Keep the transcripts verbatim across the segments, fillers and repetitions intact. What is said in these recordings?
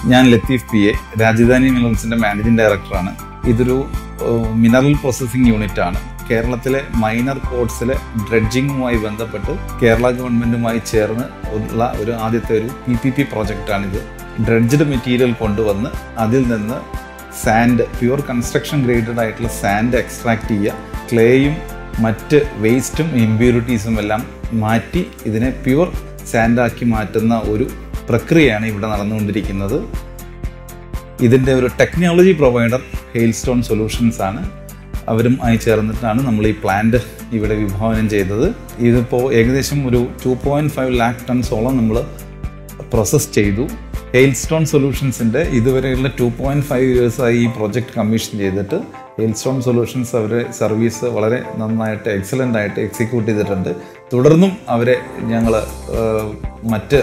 ഞാൻ Latheef P A, Rajadhani മിനറൽസിൻ്റെ managing ഡയറക്ടറാണ്. ഇതൊരു മിനറൽ പ്രോസസ്സിംഗ് യൂണിറ്റ് ആണ്. കേരളത്തിലെ മൈനർ പോർട്സിലെ ഡ്രെഡ്ജിങ്ങുമായി ബന്ധപ്പെട്ട് കേരള ഗവൺമെൻറ്റുമായി ചേർന്ന് ഉള്ള ഒരു ആദ്യത്തെ ഒരു പി പി പി പ്രോജക്റ്റാണിത്. ഡ്രെഡ്ജ്ഡ് മെറ്റീരിയൽ കൊണ്ടുവന്ന് അതിൽ നിന്ന് സാൻഡ്, പ്യുവർ കൺസ്ട്രക്ഷൻ ഗ്രേഡഡ് ആയിട്ടുള്ള സാൻഡ് എക്സ്ട്രാക്ട് ചെയ്യുക, ക്ലേയും മറ്റ് വേസ്റ്റും ഇമ്പ്യൂരിറ്റീസും എല്ലാം മാറ്റി ഇതിനെ പ്യുവർ സാൻഡാക്കി മാറ്റുന്ന ഒരു പ്രക്രിയയാണ് ഇവിടെ നടന്നുകൊണ്ടിരിക്കുന്നത്. ഇതിൻ്റെ ഒരു ടെക്നോളജി പ്രൊവൈഡർ ഹെയിൽസ്റ്റോൺ സൊല്യൂഷൻസ് ആണ്. അവരും ആയി ചേർന്നിട്ടാണ് നമ്മൾ ഈ പ്ലാന്റ് ഇവിടെ വിഭാവനം ചെയ്തത്. ഇതിപ്പോൾ ഏകദേശം ഒരു ടു പോയിൻറ്റ് ഫൈവ് ലാക്ക് ടൺസോളം നമ്മൾ പ്രോസസ്സ് ചെയ്തു. ഹെയിൽസ്റ്റോൺ സൊല്യൂഷൻസിൻ്റെ ഇതുവരെയുള്ള ടു പോയിൻറ്റ് ഫൈവ് ഇയേഴ്സായി ഈ പ്രോജക്റ്റ് കമ്മീഷൻ ചെയ്തിട്ട് ഹെയിൽസ്റ്റോൺ സൊല്യൂഷൻസ് അവരെ സർവീസ് വളരെ നന്നായിട്ട് എക്സലൻ്റ് ആയിട്ട് എക്സിക്യൂട്ട് ചെയ്തിട്ടുണ്ട്. തുടർന്നും അവരെ ഞങ്ങൾ മറ്റ്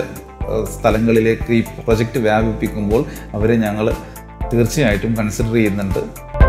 സ്ഥലങ്ങളിലേക്ക് ഈ പ്രൊജക്റ്റ് വ്യാപിപ്പിക്കുമ്പോൾ അവരെ ഞങ്ങൾ തീർച്ചയായിട്ടും കൺസിഡർ ചെയ്യുന്നുണ്ട്.